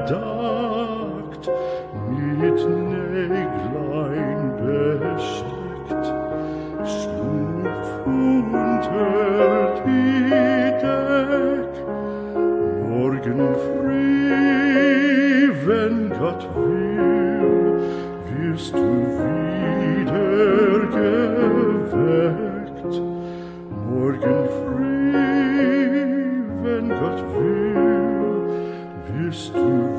bedeckt, mit Näglein besteckt, schlupf unter die Deck. Morgen früh, wenn Gott will, wirst du wieder geweckt. Morgen früh, wenn Gott will, wirst du